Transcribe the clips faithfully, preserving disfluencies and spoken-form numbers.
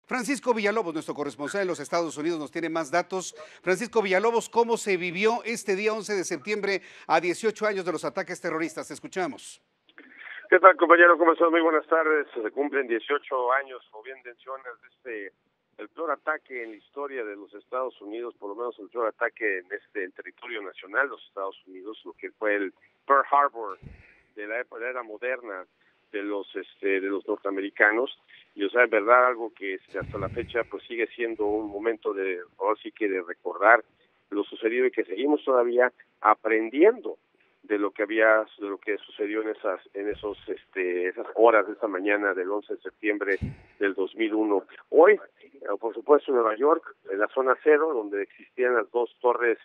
Francisco Villalobos, nuestro corresponsal en los Estados Unidos, nos tiene más datos. Francisco Villalobos, ¿cómo se vivió este día once de septiembre a dieciocho años de los ataques terroristas? Te escuchamos. ¿Qué tal, compañero? ¿Cómo estás? Muy buenas tardes. Se cumplen dieciocho años, como bien mencionas, de este, el peor ataque en la historia de los Estados Unidos, por lo menos el peor ataque en este en territorio nacional de los Estados Unidos, lo que fue el Pearl Harbor de la época era moderna de los este de los norteamericanos. Y o sea, en verdad, algo que este, hasta la fecha pues sigue siendo un momento de, ahora sí que de recordar lo sucedido y que seguimos todavía aprendiendo de lo que había, de lo que sucedió en esas, en esos, este, esas horas de esa mañana del once de septiembre del dos mil uno. Hoy, por supuesto, en Nueva York, en la zona cero, donde existían las dos torres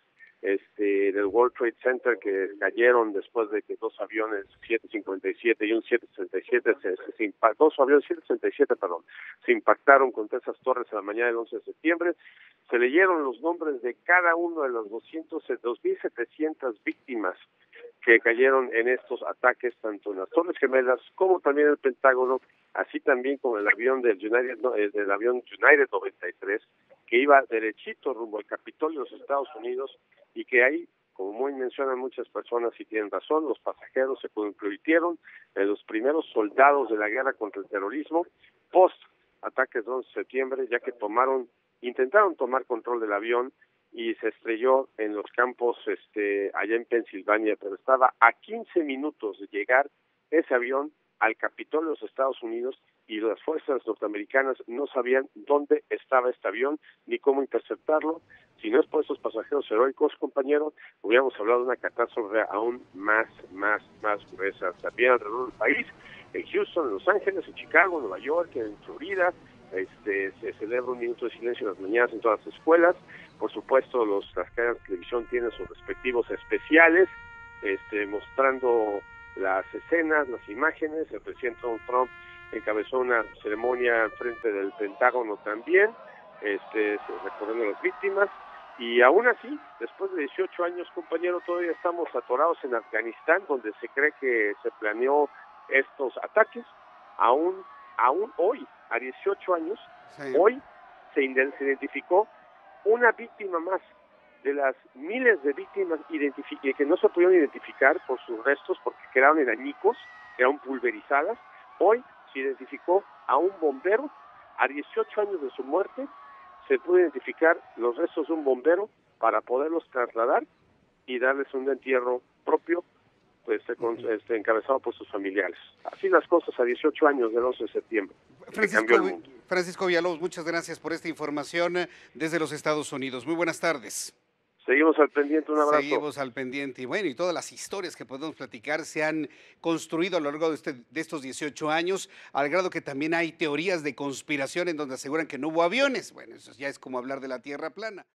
este del World Trade Center que cayeron después de que dos aviones siete cincuenta y siete y un siete sesenta y siete se, se, se impactó, dos aviones siete sesenta y siete, perdón, se impactaron contra esas torres en la mañana del once de septiembre. Se leyeron los nombres de cada uno de los doscientos, dos mil setecientas víctimas que cayeron en estos ataques, tanto en las Torres Gemelas como también en el Pentágono, así también como el avión del United, no, del avión United noventa y tres, que iba derechito rumbo al Capitolio de los Estados Unidos, y que ahí, como muy mencionan muchas personas y tienen razón, los pasajeros se convirtieron en los primeros soldados de la guerra contra el terrorismo post ataques del once de septiembre, ya que tomaron, intentaron tomar control del avión y se estrelló en los campos este allá en Pensilvania, pero estaba a quince minutos de llegar ese avión al Capitolio de los Estados Unidos y las fuerzas norteamericanas no sabían dónde estaba este avión ni cómo interceptarlo. Si no es por esos pasajeros heroicos, compañeros, hubiéramos hablado de una catástrofe aún más, más, más gruesa. También alrededor del país, en Houston, en Los Ángeles, en Chicago, en Nueva York, en Florida, este, se celebra un minuto de silencio en las mañanas en todas las escuelas. Por supuesto, los, las cadenas de televisión tienen sus respectivos especiales, este, mostrando las escenas, las imágenes. El presidente Donald Trump encabezó una ceremonia frente del Pentágono también, este, recordando a las víctimas. Y aún así, después de dieciocho años, compañero, todavía estamos atorados en Afganistán, donde se cree que se planeó estos ataques. Aún, aún hoy, a dieciocho años, sí. hoy se, se identificó una víctima más de las miles de víctimas que no se pudieron identificar por sus restos porque quedaron en añicos, quedaron pulverizadas. Hoy se identificó a un bombero. A dieciocho años de su muerte se pudo identificar los restos de un bombero para poderlos trasladar y darles un entierro propio, pues este, encabezado por sus familiares. Así las cosas a dieciocho años del once de septiembre. Francisco, Francisco Villalobos, muchas gracias por esta información desde los Estados Unidos. Muy buenas tardes. Seguimos al pendiente, un abrazo. Seguimos al pendiente. Y bueno, y todas las historias que podemos platicar se han construido a lo largo de, este, de estos dieciocho años, al grado que también hay teorías de conspiración en donde aseguran que no hubo aviones. Bueno, eso ya es como hablar de la Tierra plana.